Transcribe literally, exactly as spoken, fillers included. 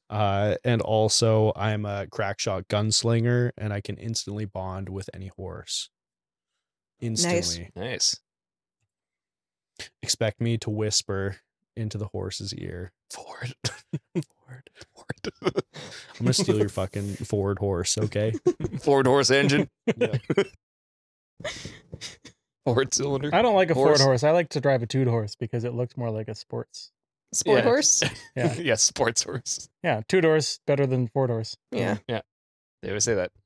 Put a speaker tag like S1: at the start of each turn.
S1: Uh, and also, I'm a crackshot gunslinger, and I can instantly bond with any horse. Instantly.
S2: Nice.
S1: Expect me to whisper into the horse's ear.
S2: Ford.
S1: Ford. Ford. I'm gonna steal your fucking Ford horse, okay?
S2: Ford horse engine.
S1: Yeah.
S2: Ford cylinder.
S3: I don't like a
S2: Horse.
S3: Ford horse. I like to drive a toot horse because it looks more like a sports.
S4: Sport
S2: Yeah.
S4: horse?
S3: Yeah.
S2: Yeah, sports horse.
S3: Yeah, toot horse better than Ford horse.
S4: Yeah.
S2: They always say that.